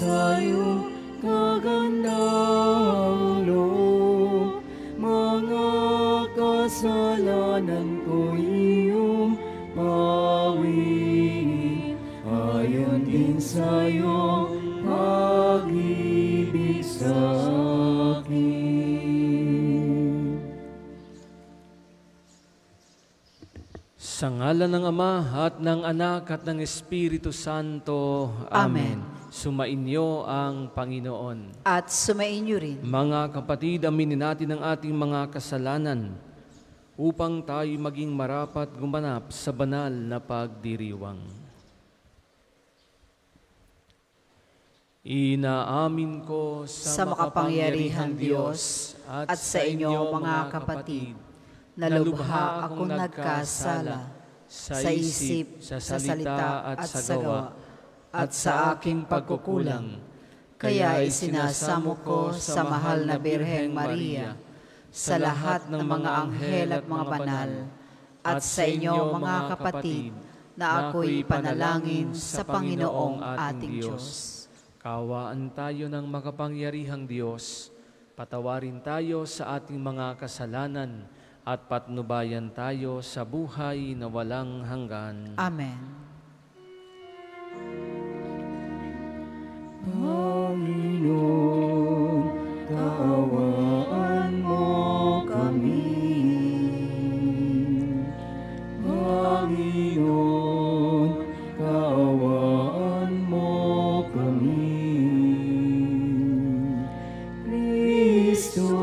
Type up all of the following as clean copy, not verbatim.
sa iyong kagandahang loob. Mga kasalanan ko iyong pawiin, ayon din sa iyong pag-ibig sa akin. Sa ngalan ng Ama at ng Anak at ng Espiritu Santo. Amen. Sumainyo ang Panginoon. At sumainyo rin. Mga kapatid, aminin natin ang ating mga kasalanan upang tayo maging marapat gumanap sa banal na pagdiriwang. Inaamin ko sa makapangyarihang Diyos at sa inyo mga kapatid, na lubha akong nagkasala sa isip, sa salita at sa gawa, at sa aking pagkukulang. Kaya isinasamo ko sa mahal na Birheng Maria, sa lahat ng mga anghel at mga banal, at sa inyo mga kapatid, na ako'y panalangin sa Panginoong ating Diyos. Kawaan tayo ng makapangyarihang Diyos, patawarin tayo sa ating mga kasalanan, at patnubayan tayo sa buhay na walang hanggan. Amen. Panginoon, kaawaan mo kami. Panginoon, kaawaan mo kami. Kristo,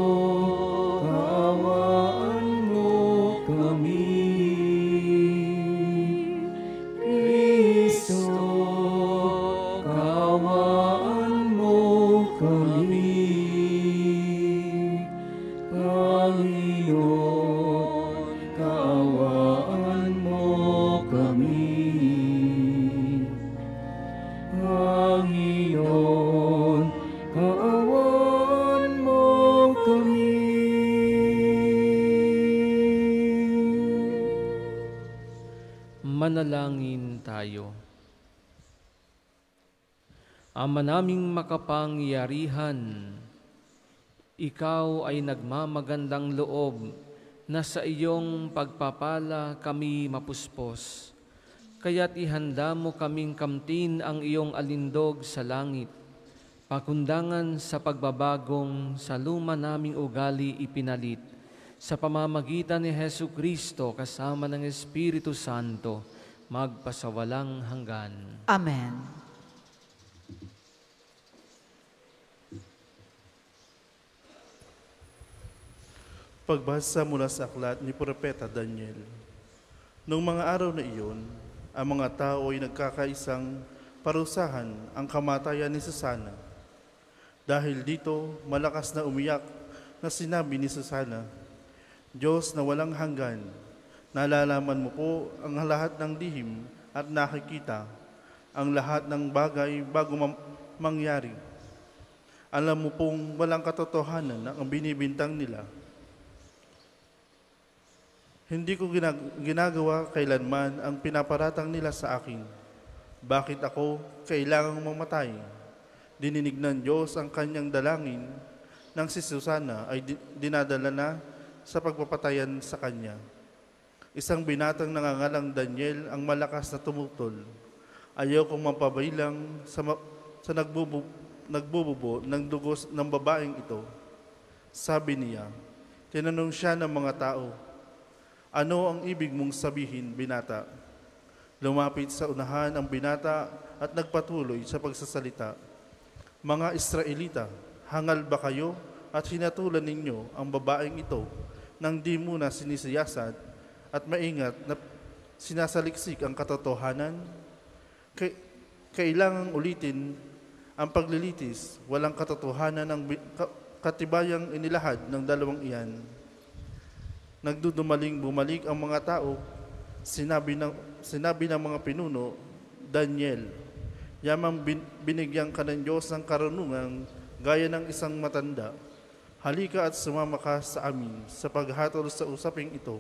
kaawaan mo kami. Kristo, kaawaan mo kami. Panginoon, kaawaan mo kami. Panginoon, kaawaan mo kami. Manalangin tayo. Ama naming makapangyarihan, ikaw ay nagmamagandang loob na sa iyong pagpapala kami mapuspos. Kaya't ihanda mo kaming kamtin ang iyong alindog sa langit, pakundangan sa pagbabagong sa luma naming ugali ipinalit, sa pamamagitan ni Jesucristo kasama ng Espiritu Santo, magpasawalang hanggan. Amen. Pagbasa mula sa aklat ni Propeta Daniel. Noong mga araw na iyon, ang mga tao ay nagkakaisang parusahan ang kamatayan ni Susana. Dahil dito, malakas na umiyak na sinabi ni Susana, Diyos na walang hanggan, nalalaman mo po ang lahat ng lihim at nakikita, ang lahat ng bagay bago mangyari. Alam mo pong walang katotohanan ang binibintang nila. Hindi ko ginagawa kailanman ang pinaparatang nila sa akin. Bakit ako kailangang mamatay? Dininig ng Diyos ang kanyang dalangin nang si Susana ay dinadala na sa pagpapatayan sa kanya. Isang binatang nangangalang Daniel ang malakas na tumutol. Ayaw kong mapabailang sa nagbububo ng dugos ng babaeng ito. Sabi niya, tinanong siya ng mga tao, ano ang ibig mong sabihin, binata? Lumapit sa unahan ang binata at nagpatuloy sa pagsasalita. Mga Israelita, hangal ba kayo at hinatulan ninyo ang babaeng ito nang di muna sinisiyasat at maingat na sinasaliksik ang katotohanan? Kailangang ulitin ang paglilitis, walang katotohanan ng katibayang inilahad ng dalawang iyan. Nagdudumaling bumalik ang mga tao, sinabi ng mga pinuno, Daniel, yamang binigyan ka ng Diyos ng karunungan gaya ng isang matanda. Halika at sumama ka sa amin sa paghatol sa usaping ito.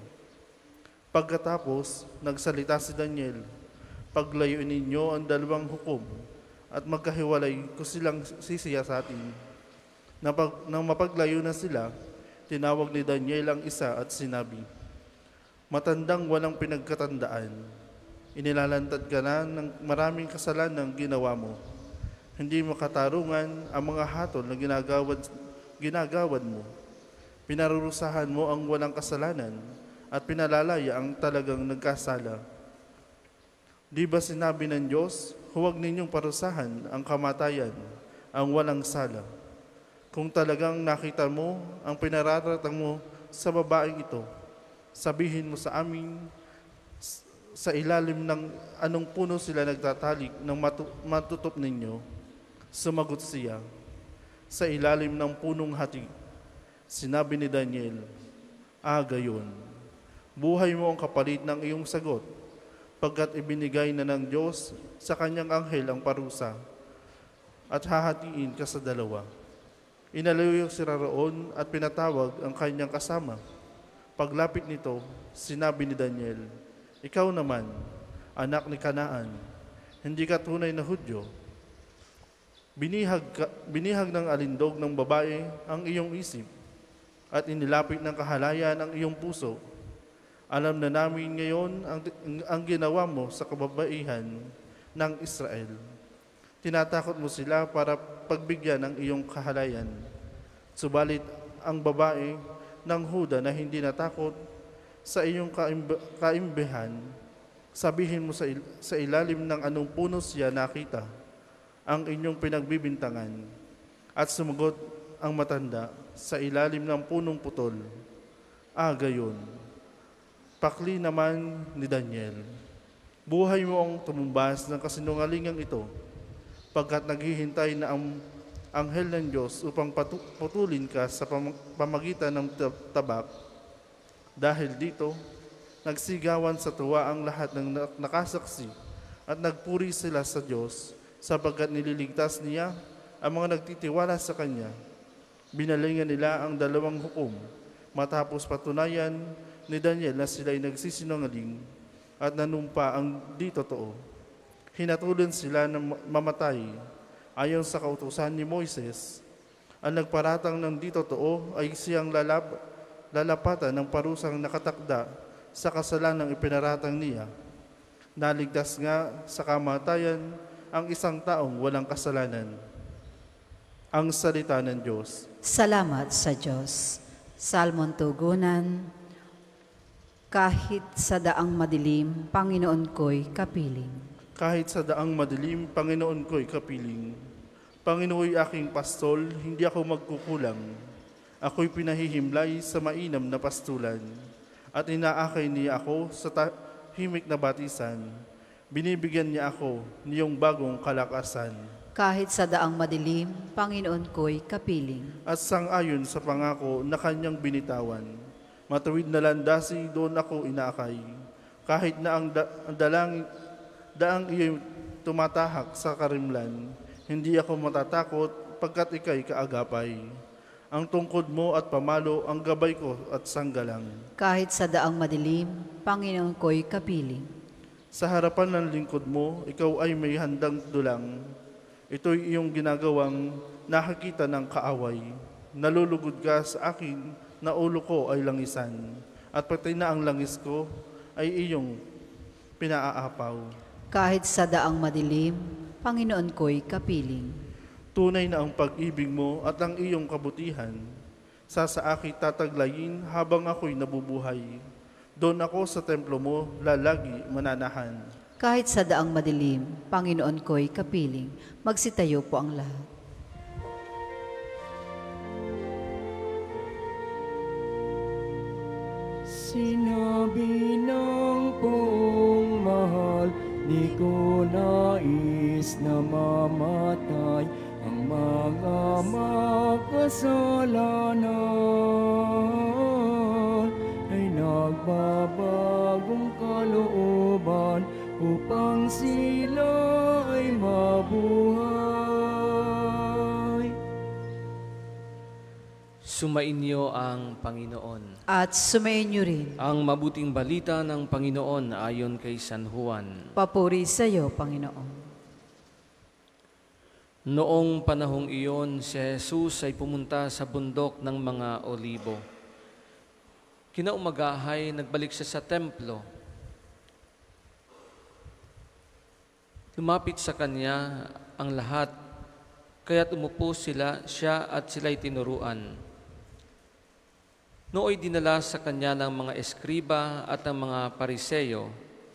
Pagkatapos, nagsalita si Daniel, paglayuin ninyo ang dalawang hukom at magkahiwalay ko silang sisiyasatin. Nang mapaglayo na sila, tinawag ni Daniel ang isa at sinabi, "Matandang walang pinagkatandaan, inilalantad ka na ng maraming kasalanang ginawa mo. Hindi mo katarungan ang mga hatol na ginagawad mo. Pinarurusahan mo ang walang kasalanan at pinalalaya ang talagang nagkasala. Di ba sinabi ng Diyos, huwag ninyong parusahan ang kamatayan, ang walang sala. Kung talagang nakita mo ang pinararatang mo sa babaeng ito, sabihin mo sa amin, sa ilalim ng anong puno sila nagtatalik ng matutop ninyo." Sumagot siya, "Sa ilalim ng punong hati." Sinabi ni Daniel, "Gayon, buhay mo ang kapalit ng iyong sagot, pagkat ibinigay na ng Diyos sa kanyang anghel ang parusa, at hahatiin ka sa dalawa." Inalayo si Raroon at pinatawag ang kanyang kasama. Paglapit nito, sinabi ni Daniel, "Ikaw naman, anak ni Kanaan, hindi ka tunay na Hudyo. Binihag ng alindog ng babae ang iyong isip at inilapit ng kahalayan ang iyong puso. Alam na namin ngayon ang ginawa mo sa kababaihan ng Israel. Tinatakot mo sila para pagbigyan ng iyong kahalayan. Subalit ang babae ng Huda na hindi natakot sa iyong kaimbihan, sabihin mo sa ilalim ng anong puno siya nakita ang inyong pinagbibintangan." At sumagot ang matanda, "Sa ilalim ng punong putol." Gayon. Pakli naman ni Daniel, "Buhay mo ang tumumbas ng kasinungalingang ito, pagkat naghihintay na ang anghel ng Diyos upang putulin ka sa pamagitan ng tabak. Dahil dito, nagsigawan sa tuwa ang lahat ng nakasaksi at nagpuri sila sa Diyos, sapagkat nililigtas niya ang mga nagtitiwala sa Kanya. Binalingan nila ang dalawang hukom, matapos patunayan ni Daniel na sila'y nagsisinungaling at nanumpa ang di totoo. Hinatulan sila ng mamatay ayon sa kautusan ni Moises. Ang nagparatang ng di totoo ay siyang lalapatan ng parusang nakatakda sa kasalanang ipinaratang niya. Naligtas nga sa kamatayan ang isang taong walang kasalanan." Ang salita ng Diyos. Salamat sa Diyos. Salmon tugunan. Kahit sa daang madilim, Panginoon ko'y kapiling. Kahit sa daang madilim, Panginoon ko'y kapiling. Panginooy aking pastol, hindi ako magkukulang. Ako'y pinahihimlay sa mainam na pastulan, at inaakay niya ako sa tahimik na batisan. Binibigyan niya ako niyong bagong kalakasan. Kahit sa daang madilim, Panginoon ko'y kapiling. At sang-ayon sa pangako na kanyang binitawan, matuwid na landasi doon ako inaakay. Kahit na ang daang iyo'y tumatahak sa karimlan, hindi ako matatakot pagkat ika'y kaagapay. Ang tungkod mo at pamalo ang gabay ko at sanggalang. Kahit sa daang madilim, Panginoon ko'y kapiling. Sa harapan ng lingkod mo, ikaw ay may handang dulang. Ito'y iyong ginagawang nakakita ng kaaway. Nalulugod ka sa akin na ulo ko ay langisan, at pati na ang langis ko ay iyong pinaaapaw. Kahit sa daang madilim, Panginoon ko'y kapiling. Tunay na ang pag-ibig mo at ang iyong kabutihan. Sa akin tataglayin habang ako'y nabubuhay. Doon ako sa templo mo, lalagi mananahan. Kahit sa daang madilim, Panginoon ko'y kapiling. Magsitayo po ang lahat. Sinabi ng kong mahal, di ko nais na mamatay ang mga makasalanan. Ay nagbabagong kalooban upang sila ay mabuhay. Sumainyo ang Panginoon. At sumainyo rin. Ang mabuting balita ng Panginoon ayon kay San Juan. Papuri sa iyo, Panginoon. Noong panahong iyon, si Jesus ay pumunta sa bundok ng mga Olibo. Kinaumagahay, nagbalik siya sa templo. Lumapit sa kanya ang lahat, kaya't umupo siya at sila'y tinuruan. Nooy dinala sa kanya ng mga eskriba at ng mga pariseyo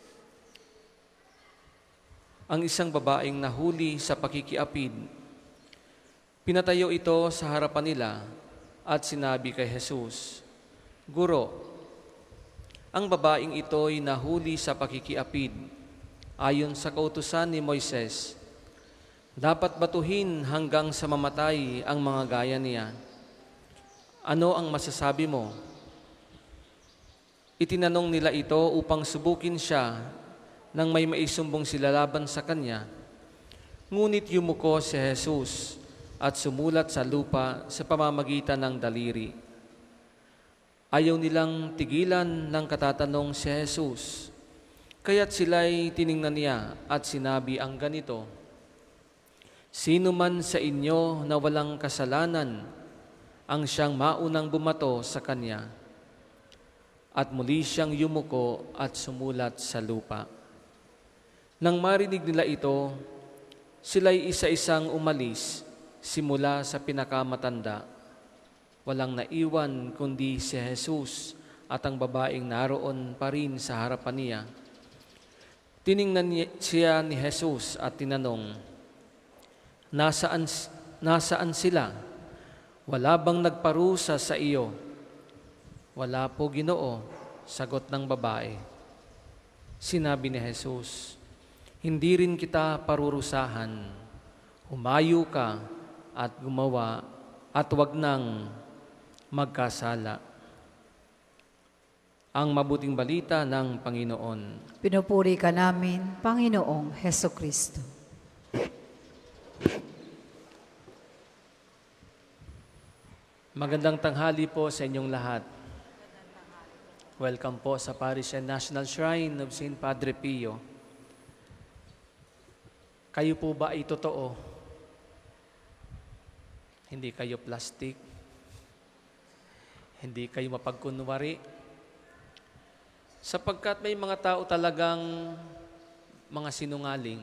ang isang babaeng nahuli sa pakikiapid. Pinatayo ito sa harapan nila at sinabi kay Jesus, "Guro, ang babaeng ito'y nahuli sa pakikiapid. Ayon sa kautusan ni Moises, dapat batuhin hanggang sa mamatay ang mga gaya niya. Ano ang masasabi mo?" Itinanong nila ito upang subukin siya nang may maisumbong sila laban sa kanya. Ngunit yumuko si Jesus at sumulat sa lupa sa pamamagitan ng daliri. Ayaw nilang tigilan ng katatanong si Jesus, kaya't sila'y tiningnan niya at sinabi ang ganito, "Sino man sa inyo na walang kasalanan ang siyang maunang bumato sa kanya." At muli siyang yumuko at sumulat sa lupa. Nang marinig nila ito, sila'y isa-isang umalis simula sa pinakamatanda. Walang naiwan kundi si Jesus at ang babaeng naroon pa rin sa harapan niya. Tiningnan siya ni Jesus at tinanong, Nasaan sila? Wala bang nagparusa sa iyo?" "Wala po, Ginoo," sagot ng babae. Sinabi ni Jesus, "Hindi rin kita parurusahan. Humayo ka at gumawa at huwag nang magkasala." Ang mabuting balita ng Panginoon. Pinupuri ka namin, Panginoong Hesukristo. Magandang tanghali po sa inyong lahat. Welcome po sa Parish and National Shrine of St. Padre Pio. Kayo po ba ay totoo? Hindi kayo plastic? Hindi kayo mapagkunwari? Sapagkat may mga tao talagang mga sinungaling.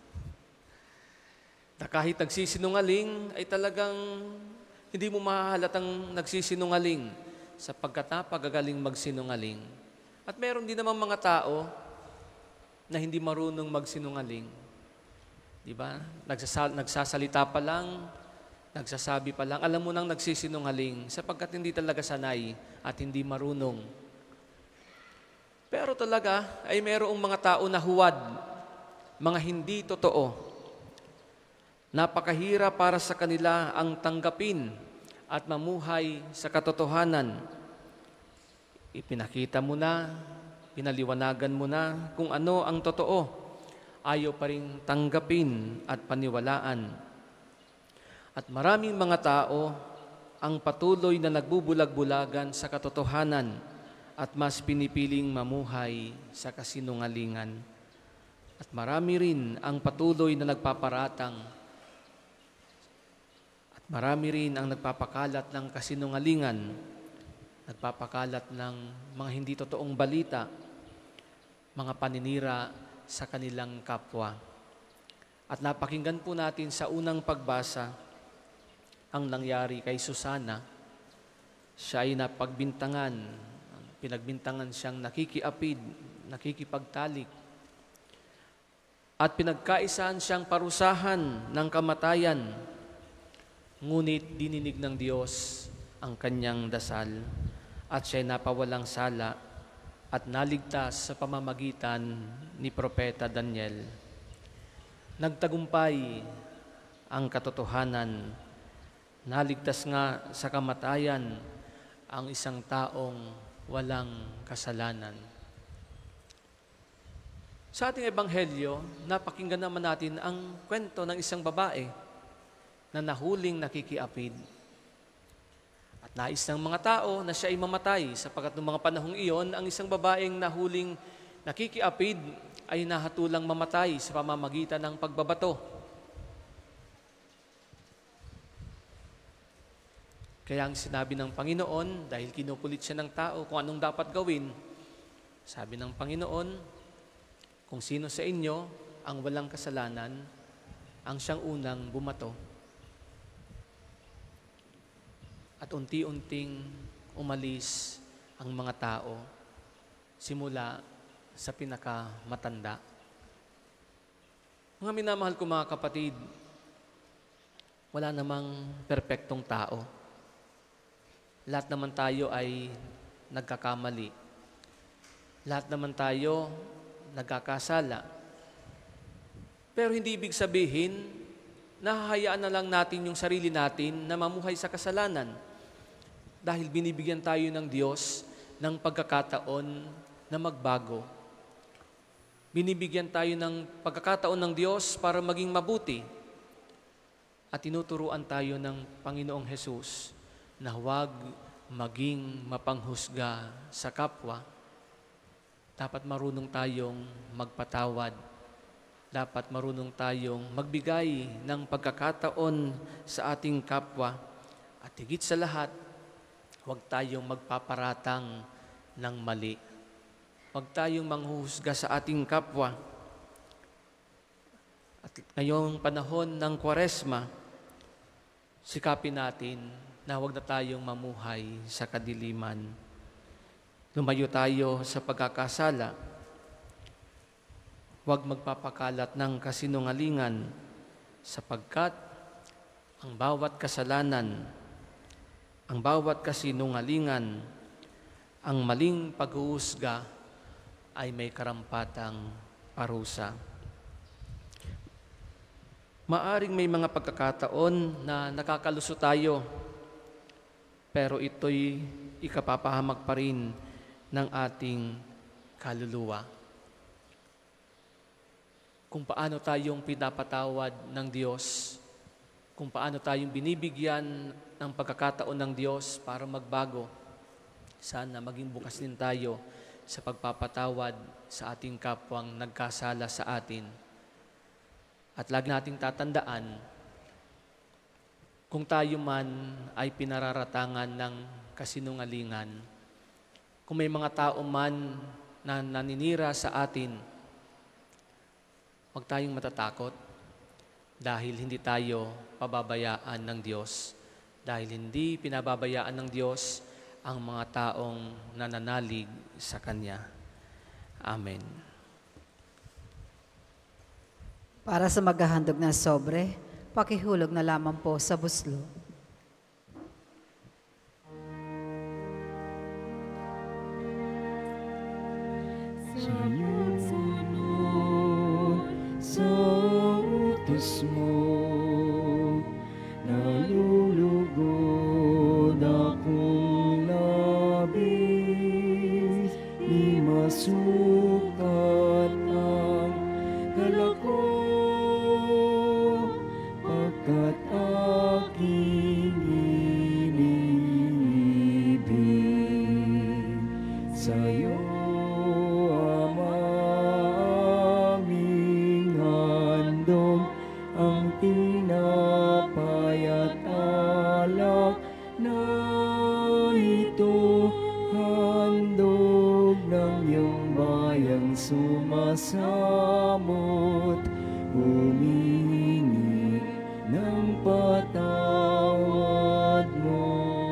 Na kahit nagsisinungaling ay talagang hindi mo mahahalatang nagsisinungaling sapagkat napagagaling magsinungaling. At meron din namang mga tao na hindi marunong magsinungaling. Diba? Nagsasalita pa lang, nagsasabi pa lang, alam mo nang nagsisinungaling sapagkat hindi talaga sanay at hindi marunong. Pero talaga ay mayroong mga tao na huwad, mga hindi totoo. Napakahirap para sa kanila ang tanggapin at mamuhay sa katotohanan. Ipinakita mo na, pinaliwanagan mo na kung ano ang totoo. Ayaw pa rin tanggapin at paniwalaan. At maraming mga tao ang patuloy na nagbubulag-bulagan sa katotohanan at mas pinipiling mamuhay sa kasinungalingan. At marami rin ang patuloy na nagpaparatang at marami rin ang nagpapakalat ng kasinungalingan, nagpapakalat ng mga hindi totoong balita, mga paninira sa kanilang kapwa. At napakinggan po natin sa unang pagbasa ang nangyari kay Susana. Siya ay pinagbintangan siyang nakikiapid, nakikipagtalik. At pinagkaisahan siyang parusahan ng kamatayan. Ngunit dininig ng Diyos ang kanyang dasal at siya ay napawalang sala at naligtas sa pamamagitan ni Propeta Daniel. Nagtagumpay ang katotohanan. Naligtas nga sa kamatayan ang isang taong walang kasalanan. Sa ating ebanghelyo, napakinggan naman natin ang kwento ng isang babae na nahuling nakikiapid. At nais ng mga tao na siya ay mamatay sapagkat noong mga panahong iyon, ang isang babaeng nahuling nakikiapid ay nahatulang mamatay sa pamamagitan ng pagbabato. Kaya ang sinabi ng Panginoon, dahil kinukulit siya ng tao kung anong dapat gawin, sabi ng Panginoon, kung sino sa inyo ang walang kasalanan, ang siyang unang bumato. At unti-unting umalis ang mga tao simula sa pinakamatanda. Mga minamahal ko mga kapatid, wala namang perpektong tao. Lahat naman tayo ay nagkakamali. Lahat naman tayo nagkakasala. Pero hindi ibig sabihin, nahahayaan na lang natin yung sarili natin na mamuhay sa kasalanan. Dahil binibigyan tayo ng Diyos ng pagkakataon na magbago. Binibigyan tayo ng pagkakataon ng Diyos para maging mabuti. At tinuturuan tayo ng Panginoong Hesus na huwag maging mapanghusga sa kapwa. Dapat marunong tayong magpatawad. Dapat marunong tayong magbigay ng pagkakataon sa ating kapwa. At higit sa lahat, huwag tayong magpaparatang ng mali. Huwag tayong manghuhusga sa ating kapwa. At ngayong panahon ng Kwaresma, sikapin natin na huwag na tayong mamuhay sa kadiliman. Lumayo tayo sa pagkakasala. Huwag magpapakalat ng kasinungalingan sapagkat ang bawat kasalanan, ang bawat kasinungalingan, ang maling paghuhusga ay may karampatang parusa. Maaring may mga pagkakataon na nakakaluso tayo, pero ito'y ikapapahamak pa rin ng ating kaluluwa. Kung paano tayong pinapatawad ng Diyos, kung paano tayong binibigyan ng pagkakataon ng Diyos para magbago, sana maging bukas din tayo sa pagpapatawad sa ating kapwang nagkasala sa atin. At lagi nating tatandaan, kung tayo man ay pinararatangan ng kasinungalingan, kung may mga tao man na naninira sa atin, huwag tayong matatakot dahil hindi tayo pababayaan ng Diyos. Dahil hindi pinababayaan ng Diyos ang mga taong nananalig sa Kanya. Amen. Para sa maghahandog ng sobre, pakihulog na lamang po sa buslo. Sunod sa utos mo, nalulugod akong labis, di masukat ang galak ko, pagkat aking iniibig sa'yo. Ang tinapay at alak na ito, handog ng iyong bayang sumasamot, humingi ng patawad mo.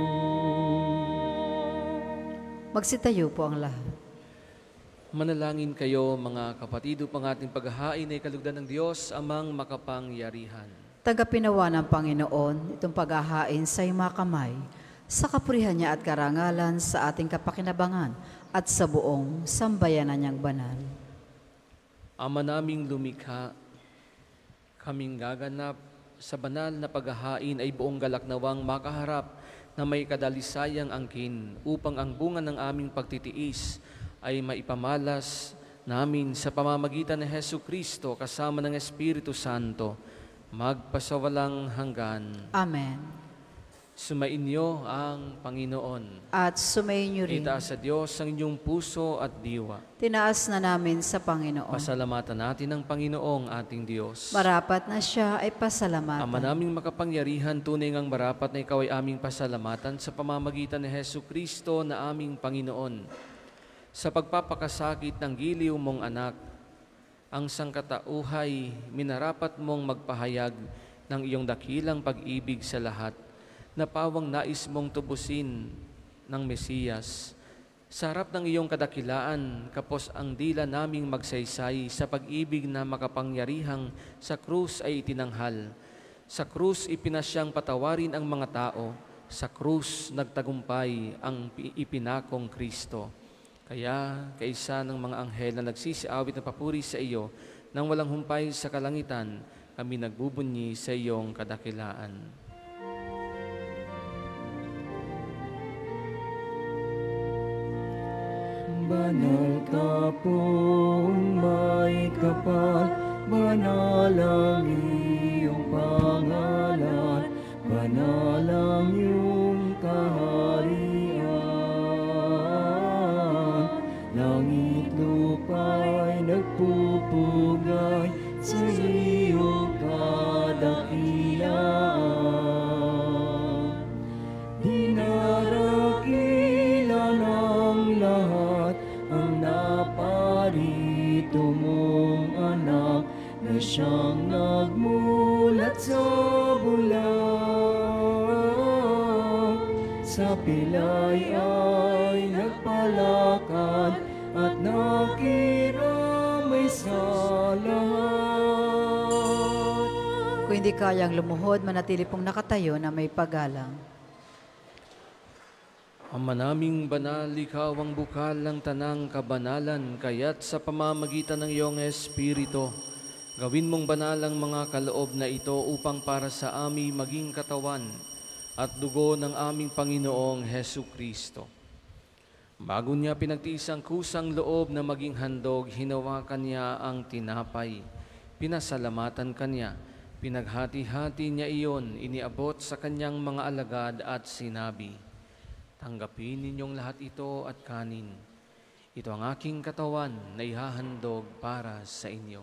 Magsitayo po ang lahat. Manalangin kayo mga kapatid upang ating paghahain ay kalugdan ng Diyos amang makapangyarihan. Tagapinawa ng Panginoon itong paghahain sa iyong mga kamay, sa kapurihan niya at karangalan sa ating kapakinabangan at sa buong sambayanan niyang banal. Ama naming lumikha, kaming gaganap sa banal na paghahain ay buong galak nawang makaharap na may kadalisayang angkin upang ang bunga ng aming pagtitiis ay maipamalas namin sa pamamagitan ni Jesucristo kasama ng Espiritu Santo, magpasawalang hanggan. Amen. Sumainyo ang Panginoon. At sumainyo rin. Itaas sa Diyos ang inyong puso at diwa. Tinaas na namin sa Panginoon. Pasalamatan natin ang Panginoong ating Diyos. Marapat na siya ay pasalamatan. Ama naming makapangyarihan, tunay ngang marapat na ikaw ay aming pasalamatan sa pamamagitan ni Jesucristo na aming Panginoon. Sa pagpapakasakit ng giliw mong anak, ang sangkatauhay, minarapat mong magpahayag ng iyong dakilang pag-ibig sa lahat, na pawang nais mong tubusin ng Mesiyas. Sa harap ng iyong kadakilaan, kapos ang dila naming magsaysay sa pag-ibig na makapangyarihang sa krus ay itinanghal. Sa krus ipinasyang patawarin ang mga tao, sa krus nagtagumpay ang ipinakong Kristo. Kaya kaisa ng mga anghel na nagsisiawit ng papuri sa iyo, nang walang humpay sa kalangitan, kami nagbubunyi sa iyong kadakilaan. Banal ka pong may kapal, banal ang iyong pangalan, banal ang iyong kaharian. Langit lupa'y nagpupugay sa iyong kadakilaan. Dinarakila ng lahat ang naparito mong anak, na siyang nagmulat sa bulan. Sa pilay ay nagpalakad at nakiramay sa lahat. Kung hindi kayang lumuhod, manatili pong nakatayo na may paggalang. Ama naming banal, ikaw ang bukal ng tanang kabanalan, kaya't sa pamamagitan ng iyong Espiritu, gawin mong banal ang mga kaloob na ito upang para sa amin maging katawan at dugo ng aming Panginoong Hesukristo. Bago niya pinagtiis ang kusang loob na maging handog, hinawakan niya ang tinapay, pinasalamatan kanya, pinaghati-hati niya iyon, iniabot sa kanyang mga alagad at sinabi, tanggapin ninyong lahat ito at kanin. Ito ang aking katawan na ihahandog para sa inyo.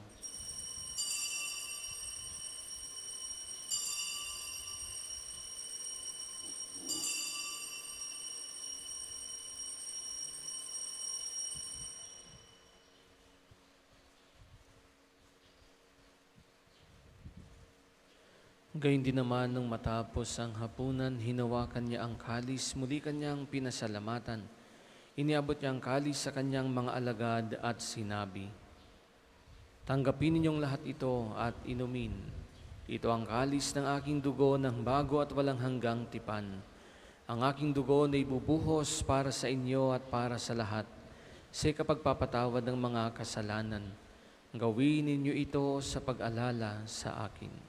Gayun din naman nung matapos ang hapunan, hinawakan niya ang kalis, muli kanyang pinasalamatan. Iniabot niya ang kalis sa kanyang mga alagad at sinabi, tanggapin ninyong lahat ito at inumin. Ito ang kalis ng aking dugo ng bago at walang hanggang tipan. Ang aking dugo na ibubuhos para sa inyo at para sa lahat, sa kapagpapatawad ng mga kasalanan. Gawin ninyo ito sa pag-alala sa akin.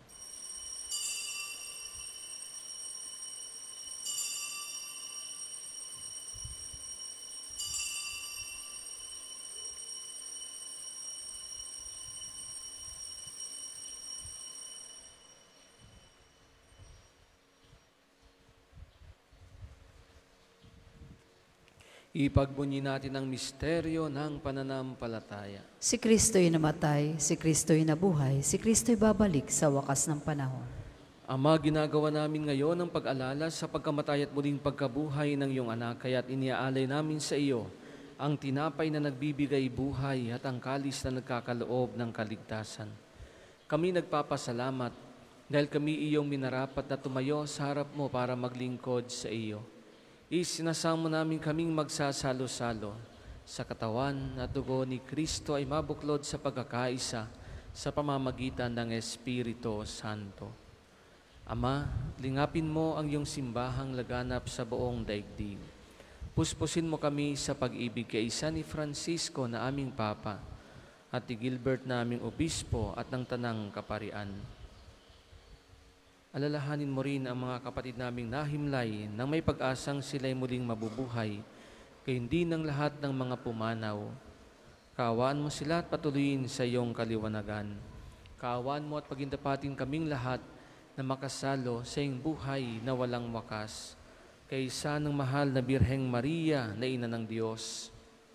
Ipagbunyi natin ang misteryo ng pananampalataya. Si Kristo'y namatay, si Kristo'y nabuhay, si Kristo'y babalik sa wakas ng panahon. Ama, ginagawa namin ngayon ang pag-alala sa pagkamatay at muling pagkabuhay ng iyong anak, kaya't iniaalay namin sa iyo ang tinapay na nagbibigay buhay at ang kalis na nagkakaloob ng kaligtasan. Kami nagpapasalamat dahil kami iyong minarapat na tumayo sa harap mo para maglingkod sa iyo. Isinasamo namin kaming magsasalo-salo sa katawan at dugo ni Kristo ay mabuklod sa pagkakaisa sa pamamagitan ng Espiritu Santo. Ama, lingapin mo ang iyong simbahang laganap sa buong daigdig. Puspusin mo kami sa pag-ibig kay isa ni Francisco na aming Papa at ni Gilbert na aming Obispo at ng Tanang Kaparian. Alalahanin mo rin ang mga kapatid naming nahimlay nang may pag-asang sila'y muling mabubuhay, gayon din ng lahat ng mga pumanaw. Kaawaan mo sila at patuloyin sa iyong kaliwanagan. Kaawaan mo at pagindapatin kaming lahat na makasalo sa iyong buhay na walang wakas, kaysa ng mahal na Birheng Maria na Ina ng Diyos,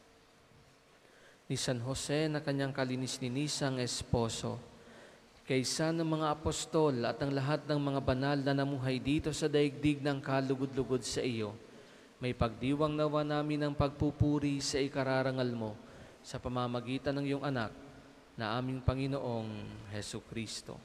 ni San Jose na kanyang kalinis-linisang esposo, kaysa ng mga apostol at ang lahat ng mga banal na namuhay dito sa daigdig ng kalugod-lugod sa iyo, may pagdiwang nawa namin ng pagpupuri sa ikararangal mo sa pamamagitan ng iyong anak na aming Panginoong Hesu Kristo.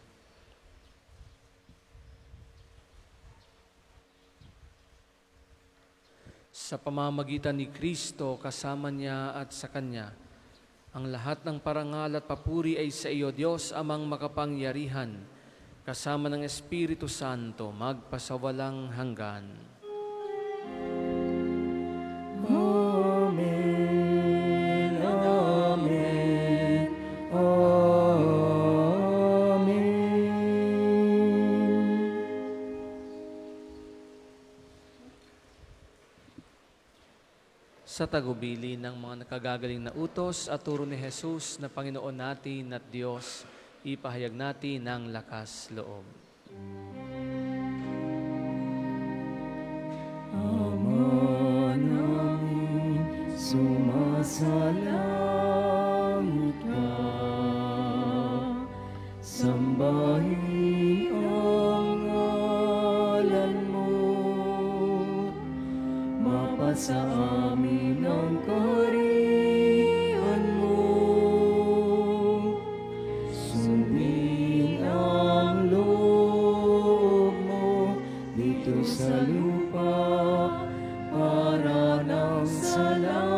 Sa pamamagitan ni Kristo, kasama niya at sa Kanya, ang lahat ng parangal at papuri ay sa iyo, Diyos Amang makapangyarihan, kasama ng Espiritu Santo, magpasawalang hanggan. Amen. Amen. Amen. Sa tagubili ng mga nakagagaling na utos at turo ni Jesus na Panginoon natin at Diyos, ipahayag natin ng lakas loob. Ama namin, sumasalangit ka, sambahin ang ngalan mo, mapasa amin ang kaharian mo, sundin ang loob mo dito sa lupa para nang sa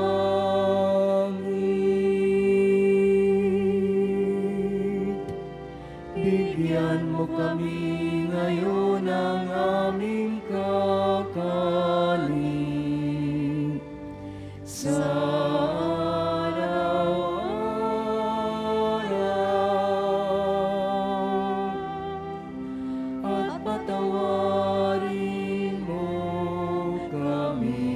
langit. Bigyan mo kami ngayon ng aming kakanin sa araw-araw, at patawarin mo kami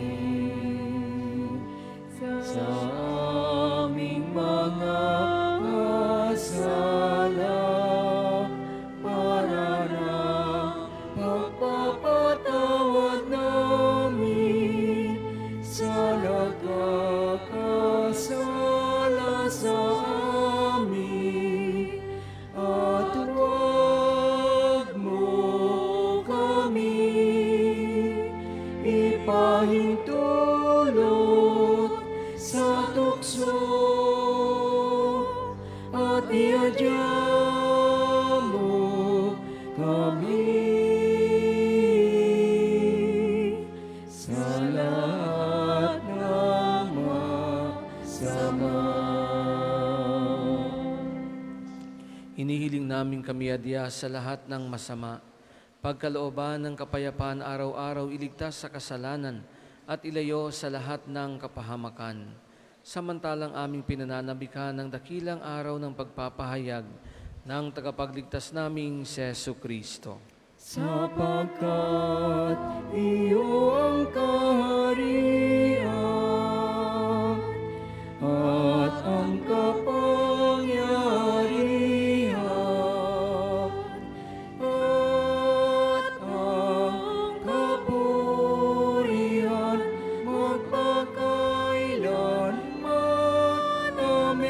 sa aming mga kasala, para na pagpapatawad namin sa nagkakasala sa amin, at huwag mo kami ipahintulot sa tukso, at iadya mo kami sa lahat ng masama. Hinihiling namin kami adya sa lahat ng masama, pagkalooban ng kapayapaan araw-araw, iligtas sa kasalanan at ilayo sa lahat ng kapahamakan. Samantalang aming pinananabikan ng dakilang araw ng pagpapahayag ng tagapagligtas naming si Jesu Kristo. Sapagkat iyo ang kaharian at ang kapangyarihan at ang kapurihan magpakailanman.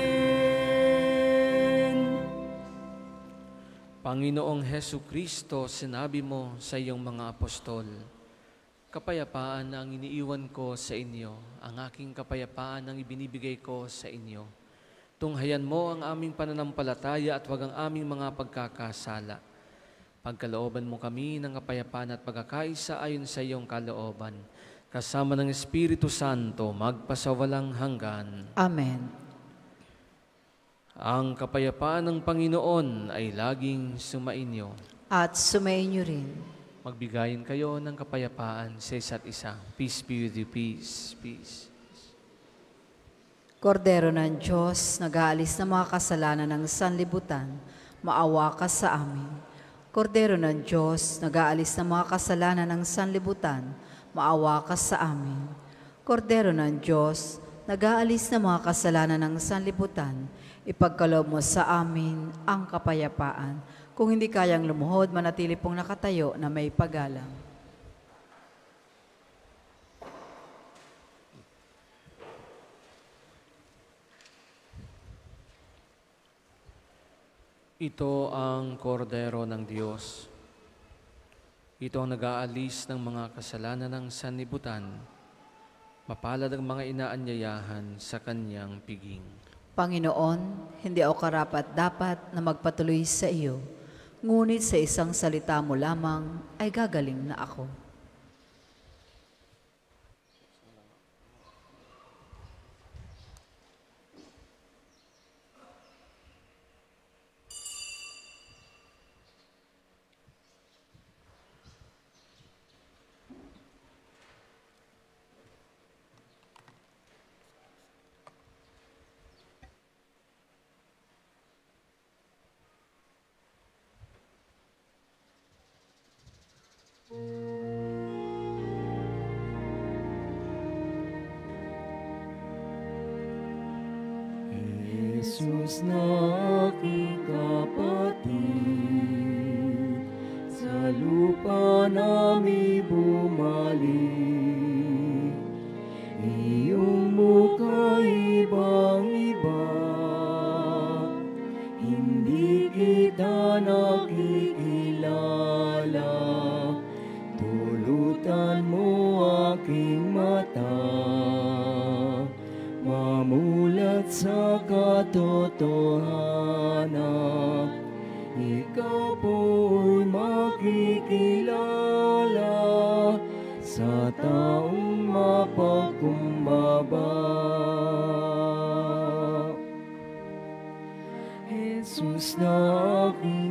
Amen. Panginoong Hesu Kristo, sinabi mo sa iyong mga apostol, kapayapaan ang iniiwan ko sa inyo, ang aking kapayapaan ang ibinibigay ko sa inyo. Tunghayan mo ang aming pananampalataya at wag ang aming mga pagkakasala. Pagkalooban mo kami ng kapayapaan at pagkakaisa ayon sa iyong kalooban, kasama ng Espiritu Santo, magpasawalang hanggan. Amen. Ang kapayapaan ng Panginoon ay laging sumainyo. At sumainyo rin. Magbigayin kayo ng kapayapaan sa isa't isa. Peace be with you, peace, peace. Kordero ng Diyos, nag-aalis ng mga kasalanan ng sanlibutan, maawa ka sa amin. Kordero ng Diyos, nag-aalis ng mga kasalanan ng sanlibutan, maawa ka sa amin. Kordero ng Diyos, nag-aalis ng mga kasalanan ng sanlibutan, ipagkaloob mo sa amin ang kapayapaan. Kung hindi kayang lumuhod, manatili pong nakatayo na may pagalang. Ito ang kordero ng Diyos. Ito ang nag-aalis ng mga kasalanan ng sanlibutan. Mapalad ang mga inaanyayahan sa kanyang piging. Panginoon, hindi ako karapat-dapat na magpatuloy sa iyo, ngunit sa isang salita mo lamang ay gagaling na ako. Jesus na aking kapatid, sa lupa nami bumalik. Iyong mukha ibang-iba, hindi kita nakikilala. Tulutan mo aking mata, mamulat sa katotohanan. Ikaw po'y makikilala sa taong mapagkumbaba. Jesus na aking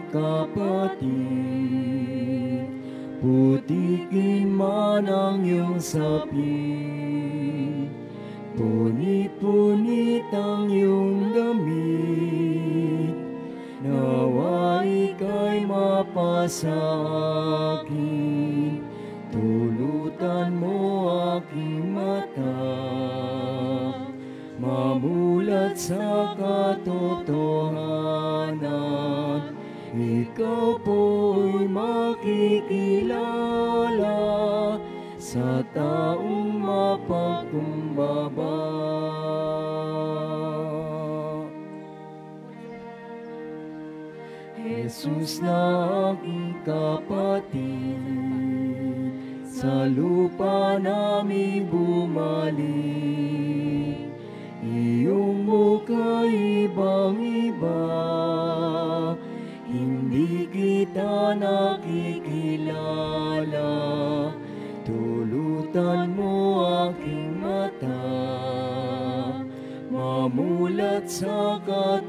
kapatid, putikin man ang iyong sapin, punit-punit ang iyong damit, nawa ika'y mapasa akin. Tulutan mo aking mata, mamulat sa katotohanan. Ikaw po'y makikilala sa taong mapagkumbaba. Jesus na aking kapatid, sa lupa nami bumalik. Iyong mukha ibang-iba, hindi kita nakikilala. Tulutan mo aking mata, mamulat sa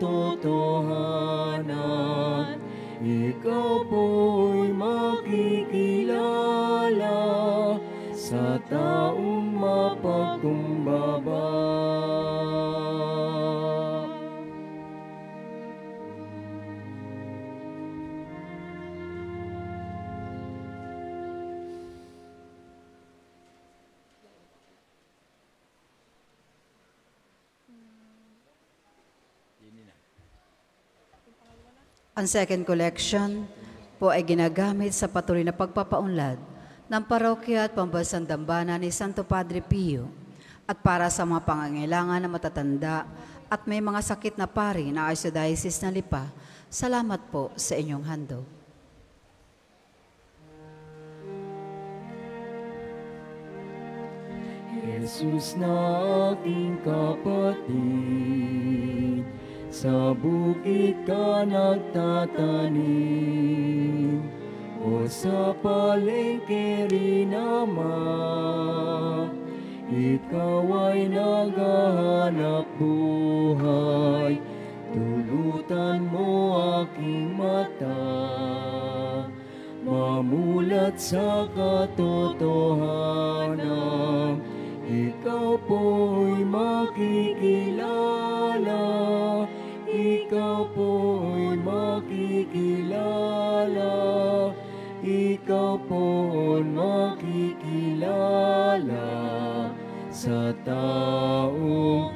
katotohanan. Ikaw po'y makikilala sa taong mapagkumbaba. Ang second collection po ay ginagamit sa patuloy na pagpapaunlad ng parokya at pambansang dambana ni Santo Padre Pio at para sa mga pangangailangan na matatanda at may mga sakit na pari na Archdiocese ng Lipa. Salamat po sa inyong handog. Jesus na aking kapatid, sa bukid ka nagtatanim, o sa palengke rin naman. Ikaw ay naghahanap buhay, tulutan mo aking mata, mamulat sa katotohanan. Ikaw po'y makikilala, ikaw po'y makikilala, ikaw po'y makikilala sa taong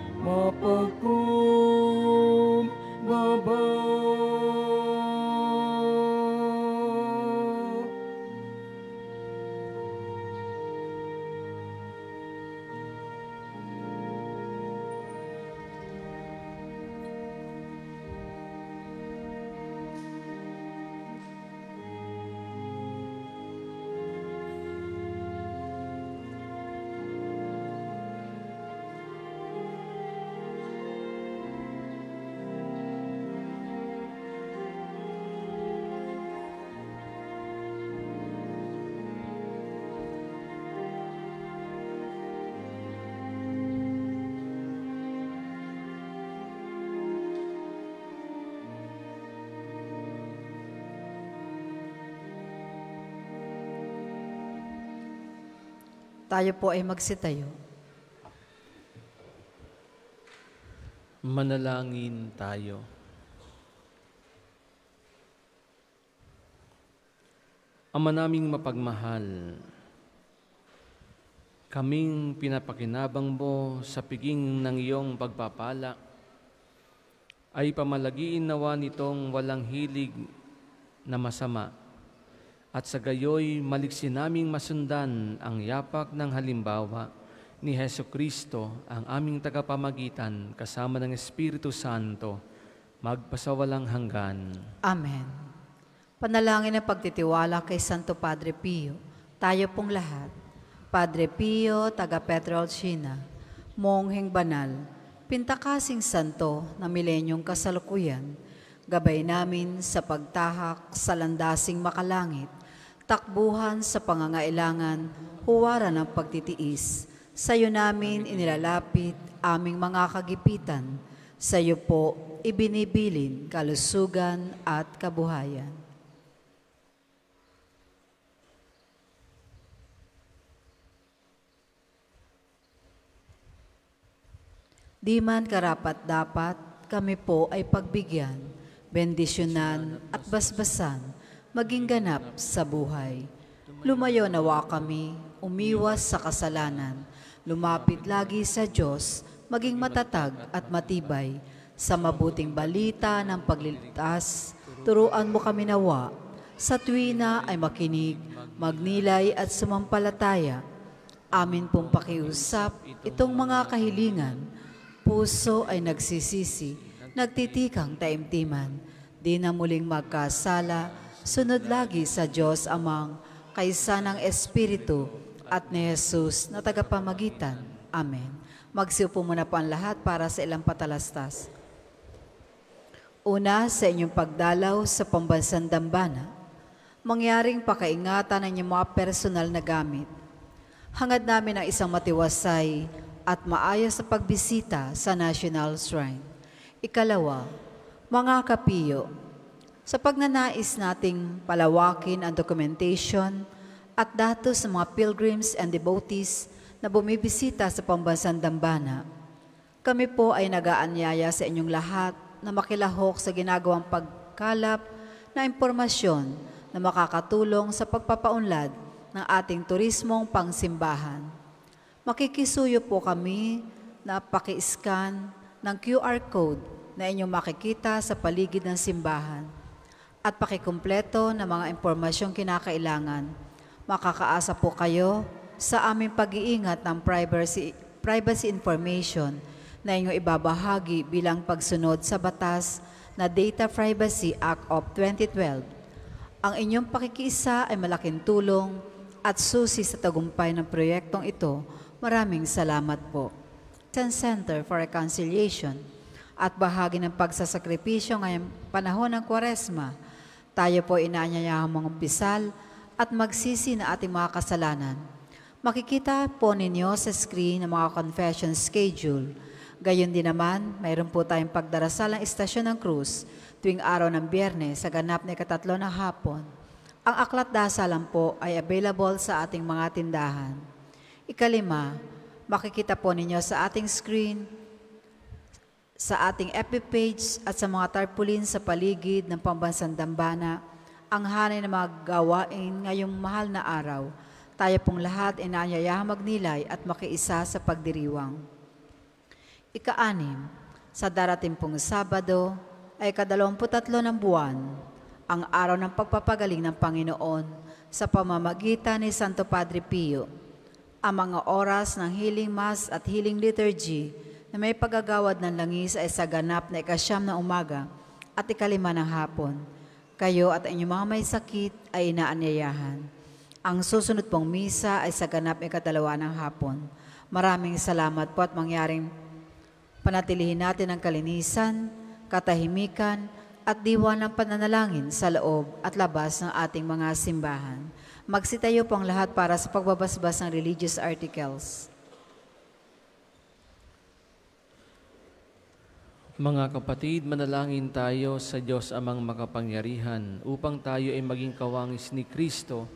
mapagkumbaba. Tayo po ay magsitayo. Manalangin tayo. Ama naming mapagmahal, kaming pinapakinabang mo sa piging ng iyong pagpapala, ay pamalagiin nawa nitong walang hilig na masama, at sa gayoy maliksi naming masundan ang yapak ng halimbawa ni Hesukristo, ang aming tagapamagitan, kasama ng Espiritu Santo, magpasawalang hanggan. Amen. Panalangin ng pagtitiwala kay Santo Padre Pio, tayo pong lahat. Padre Pio, taga Petrolcina, mongheng banal, pintakasing santo na milenyong kasalukuyan, gabay namin sa pagtahak sa landasing makalangit, takbuhan sa pangangailangan, huwaran ng pagtitiis. Sa iyo namin inilalapit aming mga kagipitan, sa iyo po ibinibilin kalusugan at kabuhayan. Di man karapat-dapat, kami po ay pagbigyan, bendisyonan at basbasan, maging ganap sa buhay. Lumayo nawa kami, umiwas sa kasalanan, lumapit lagi sa Diyos, maging matatag at matibay. Sa mabuting balita ng pagliligtas, turuan mo kami nawa. Sa tuwina ay makinig, magnilay at sumampalataya. Amin pong pakiusap itong mga kahilingan. Puso ay nagsisisi, nagtitikang taimtiman. Di na muling magkasala, sunod lagi sa Diyos Amang, kaysa ng Espiritu at ni Jesus na tagapamagitan. Amen. Magsiupo muna po ang lahat para sa ilang patalastas. Una, sa inyong pagdalaw sa pambansang dambana, mangyaring pakaingatan ng inyong mga personal na gamit. Hangad namin ang isang matiwasay at maayos sa pagbisita sa National Shrine. Ikalawa, mga kapiyo, sa pagnanais nating palawakin ang documentation at datos ng mga pilgrims and devotees na bumibisita sa pambansang dambana, kami po ay nag-aanyaya sa inyong lahat na makilahok sa ginagawang pagkalap na impormasyon na makakatulong sa pagpapaunlad ng ating turismong pangsimbahan. Makikisuyo po kami na paki-scan ng QR code na inyong makikita sa paligid ng simbahan at pakikumpleto ng mga impormasyong kinakailangan. Makakaasa po kayo sa aming pag-iingat ng privacy information na inyong ibabahagi bilang pagsunod sa batas na Data Privacy Act of 2012. Ang inyong pakikiisa ay malaking tulong at susi sa tagumpay ng proyektong ito. Maraming salamat po. Center for Reconciliation at bahagi ng pagsasakripisyo ngayong panahon ng Kwaresma, tayo po inaanyayahang mga pisal at magsisi na ating mga kasalanan. Makikita po ninyo sa screen ang mga confession schedule. Gayon din naman, mayroon po tayong pagdarasal ng Istasyon ng Cruz tuwing araw ng Biyernes sa ganap na 3 ng hapon. Ang aklat dasalan po ay available sa ating mga tindahan. Ikalima, makikita po ninyo sa ating screen, sa ating FB page at sa mga tarpaulin sa paligid ng pambansang dambana, ang hanay na mga gawain ngayong mahal na araw. Tayo pong lahat inaanyayahang magnilay at makiisa sa pagdiriwang. Ika-6, sa darating pong Sabado ay 23 ng buwan, ang araw ng pagpapagaling ng Panginoon sa pamamagitan ni Santo Padre Pio. Ang mga oras ng healing mass at healing liturgy na may paggagawad ng langis ay sa ganap na 9 ng umaga at 5 ng hapon. Kayo at inyong mga may sakit ay inaanyayahan. Ang susunod pong misa ay sa ganap 2 ng hapon. Maraming salamat po at mangyaring panatilihin natin ang kalinisan, katahimikan at diwa ng pananalangin sa loob at labas ng ating mga simbahan. Magsitayo po ang lahat para sa pagbabasbas ng religious articles. Mga kapatid, manalangin tayo sa Diyos Amang makapangyarihan upang tayo ay maging kawangis ni Kristo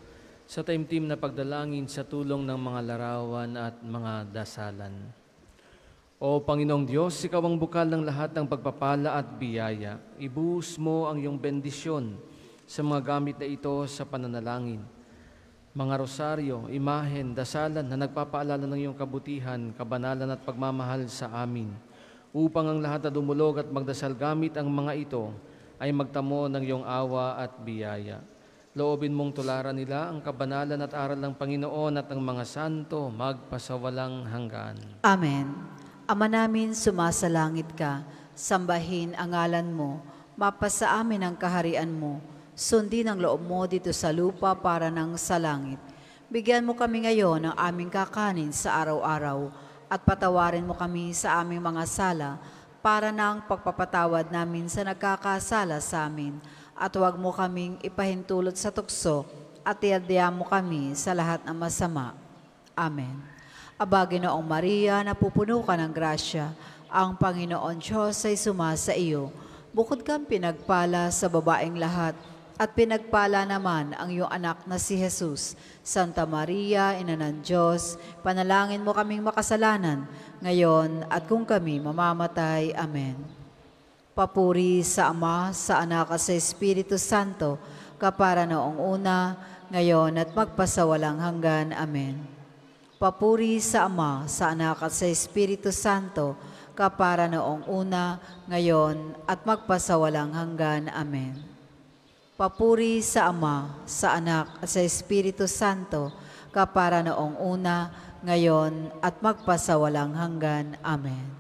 sa taimtim na pagdalangin sa tulong ng mga larawan at mga dasalan. O Panginoong Diyos, Ikaw ang bukal ng lahat ng pagpapala at biyaya. Ibuhos mo ang iyong bendisyon sa mga gamit na ito sa pananalangin. Mga rosaryo, imahen, dasalan na nagpapaalala ng iyong kabutihan, kabanalan at pagmamahal sa amin, upang ang lahat na dumulog at magdasal gamit ang mga ito ay magtamo ng iyong awa at biyaya. Loobin mong tularan nila ang kabanalan at aral ng Panginoon at ng mga santo magpasawalang hanggan. Amen. Ama namin, sumasalangit ka, sambahin ang ngalan mo, mapasa amin ang kaharian mo, sundin ang loob mo dito sa lupa para nang sa langit. Bigyan mo kami ngayon ng aming kakanin sa araw-araw at patawarin mo kami sa aming mga sala para nang pagpapatawad namin sa nagkakasala sa amin. At huwag mo kaming ipahintulot sa tukso at iadya mo kami sa lahat ng masama. Amen. Aba, Ginoong Maria, napupuno ka ng grasya, ang Panginoon Diyos ay sumasa iyo. Bukod kang pinagpala sa babaeng lahat, at pinagpala naman ang iyong anak na si Jesus. Santa Maria, Ina ng Diyos, panalangin mo kaming makasalanan, ngayon at kung kami mamamatay. Amen. Papuri sa Ama, sa Anak at sa Espiritu Santo, kapara noong una, ngayon at magpasawalang hanggan. Amen. Papuri sa Ama, sa Anak at sa Espiritu Santo, kapara noong una, ngayon at magpasawalang hanggan. Amen. Papuri sa Ama, sa Anak at sa Espiritu Santo, kapara noong una, ngayon at magpasawalang hanggan. Amen.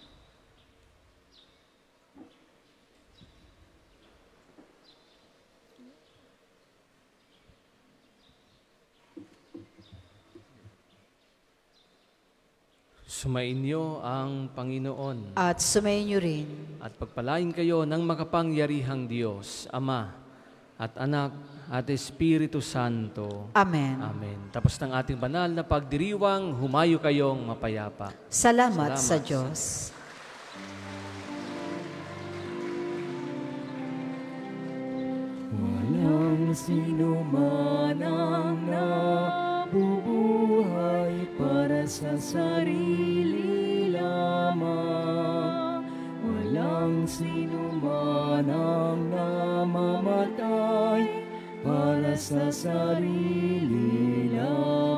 Sumainyo ang Panginoon. At sumainyo rin. At pagpalain kayo ng makapangyarihang Diyos, Ama at Anak at Espiritu Santo. Amen. Amen. Tapos ng ating banal na pagdiriwang, humayo kayong mapayapa. Salamat sa Diyos. Walang sino man ang nabubuhay para sa sarili lamang. Walang sino man ang namamatay para sa sarili lamang.